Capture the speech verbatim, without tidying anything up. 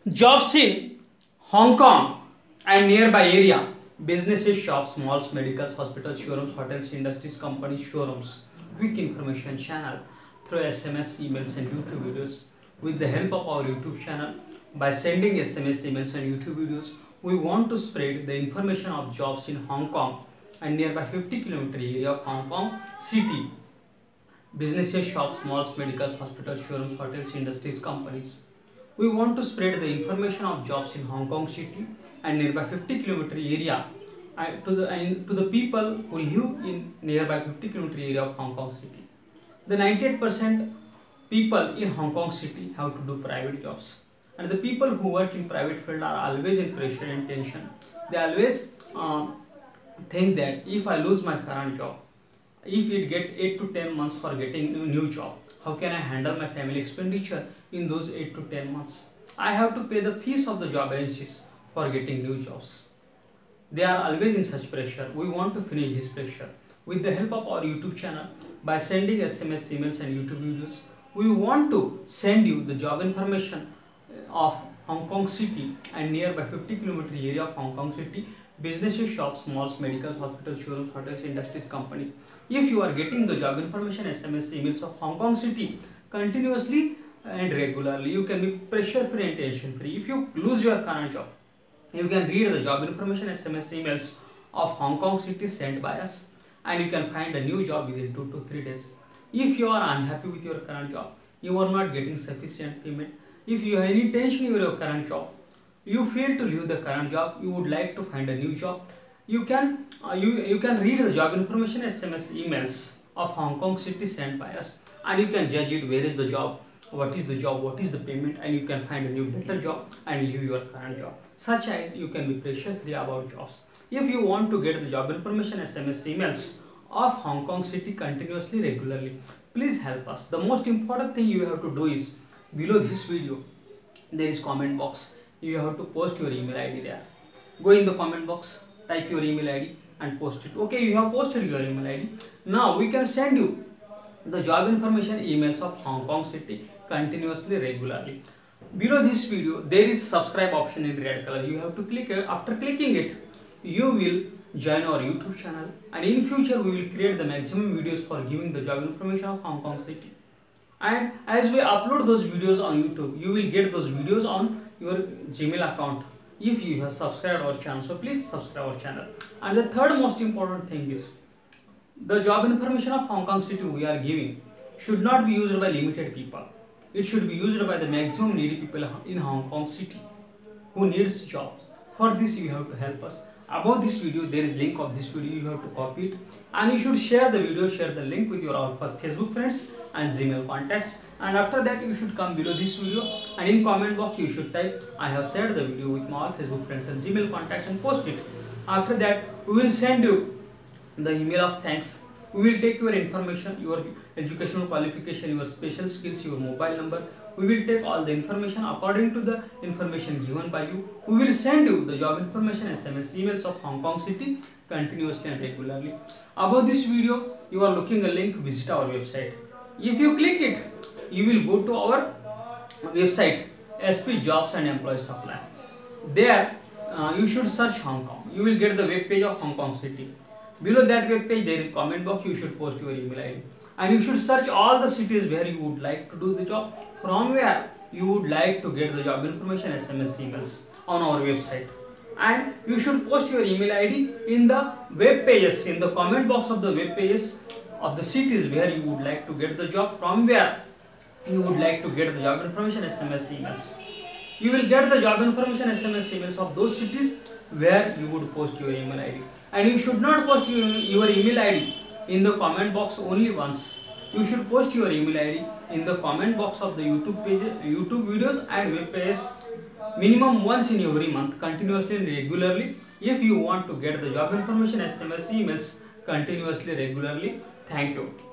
Jobs in Hong Kong and nearby area. Businesses, shops, malls, medicals, hospitals, showrooms, hotels, industries, companies, showrooms. Quick information channel through S M S, emails and YouTube videos. With the help of our YouTube channel, by sending S M S, emails and YouTube videos, we want to spread the information of jobs in Hong Kong and nearby fifty kilometer area of Hong Kong city. Businesses, shops, malls, medicals, hospitals, showrooms, hotels, industries, companies. We want to spread the information of jobs in Hong Kong city and nearby fifty kilometer area uh, to the and to the people who live in nearby fifty kilometer area of Hong Kong city. The ninety-eight percent people in Hong Kong city have to do private jobs, and the people who work in private field are always in pressure and tension. They always uh, think that if I lose my current job, if it get eight to ten months for getting a new job, how can I handle my family expenditure in those eight to ten months? I have to pay the fees of the job agencies for getting new jobs. They are always in such pressure. We want to finish this pressure. With the help of our YouTube channel, by sending S M S, emails and YouTube videos, we want to send you the job information of Hong Kong city and nearby fifty kilometer area of Hong Kong city. Businesses, shops, malls, medicals, hospitals, showrooms, hotels, industries, companies. If you are getting the job information, S M S, emails of Hong Kong city continuously and regularly, you can be pressure free and tension free. If you lose your current job, you can read the job information, S M S, emails of Hong Kong city sent by us, and you can find a new job within two to three days. If you are unhappy with your current job, you are not getting sufficient payment, if you have any tension with your current job, you feel to leave the current job, you would like to find a new job, you can uh, you you can read the job information, S M S, emails of Hong Kong city sent by us, and you can judge it, where is the job, what is the job, what is the payment, and you can find a new better job and leave your current job. Such as you can be pressure free about jobs. If you want to get the job information, S M S, emails of Hong Kong city continuously, regularly, please help us. The most important thing you have to do is, below this video there is comment box. You have to post your email I D there. Go in the comment box, type your email I D and post it. Okay, you have posted your email I D. Now we can send you the job information emails of Hong Kong city continuously, regularly. Below this video there is subscribe option in red color. You have to click it. After clicking it, you will join our YouTube channel, and in future we will create the maximum videos for giving the job information of Hong Kong city. And as we upload those videos on YouTube, you will get those videos on your Gmail account if you have subscribed our channel. So please subscribe our channel. And the third most important thing is, the job information of Hong Kong city we are giving should not be used by limited people. It should be used by the maximum needy people in Hong Kong city who needs jobs. For this you have to help us. Above this video there is link of this video. You have to copy it, and you should share the video, share the link with your all Facebook friends and Gmail contacts. And after that you should come below this video, and in comment box you should type I have shared the video with my all Facebook friends and Gmail contacts, and post it. After that we will send you the email of thanks. We will take your information, your educational qualification, your special skills, your mobile number. We will take all the information according to the information given by you. We will send you the job information, S M S, emails of Hong Kong city continuously and regularly. Above this video you are looking a link, visit our website. If you click it, you will go to our website, S P Jobs and Employee Supply. There uh, you should search Hong Kong. You will get the web page of Hong Kong city. Below that web page there is comment box. You should post your email I D, and you should search all the cities where you would like to do the job, from where you would like to get the job information, S M S, emails on our website. And you should post your email I D in the web pages, in the comment box of the web pages of the cities where you would like to get the job, from where you would like to get the job information, S M S, emails. You will get the job information, S M S, emails of those cities where you would post your email I D. And you should not post your, your email I D in the comment box only once. You should post your email I D in the comment box of the YouTube page, YouTube videos and web pages minimum once in every month, continuously and regularly, if you want to get the job information, S M S, emails continuously, regularly. Thank you.